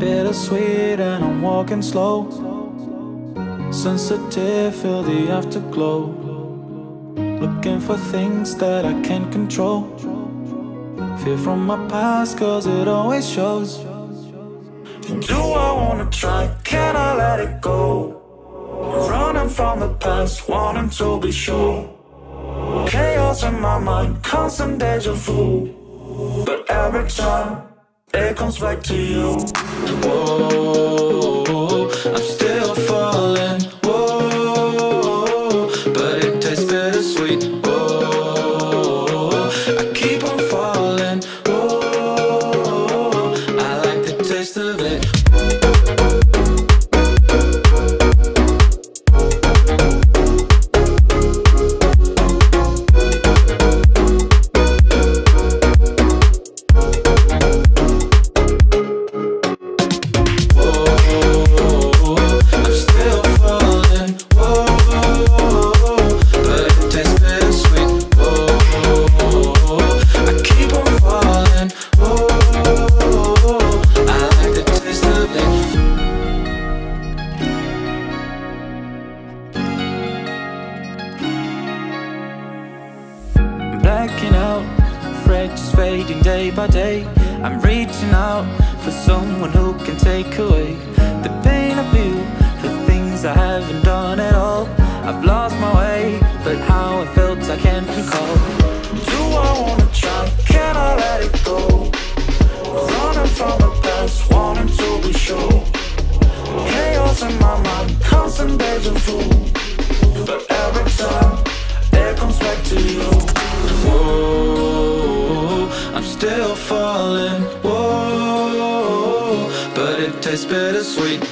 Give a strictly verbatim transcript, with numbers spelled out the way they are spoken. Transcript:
Bittersweet and I'm walking slow. Sensitive, feel the afterglow. Looking for things that I can't control. Fear from my past cause it always shows. Do I wanna try? Can I let it go? Running from the past, wanting to be sure. Chaos in my mind, constant deja vu. But every time, it comes back to you. Whoa, I'm still falling. Whoa, but it tastes bittersweet. Whoa, I keep on falling. Whoa, I like the taste of it. Blacking out, afraid just fading day by day. I'm reaching out for someone who can take away the pain I feel, the things I haven't done at all. I've lost my way, but how I felt I can't recall. Do I wanna try? Can I let it go? Running from the past, wanting to be sure. Chaos in my mind, constant deja vu. But every time, it comes back to you. Whoa, I'm still falling. Whoa, but it tastes bittersweet.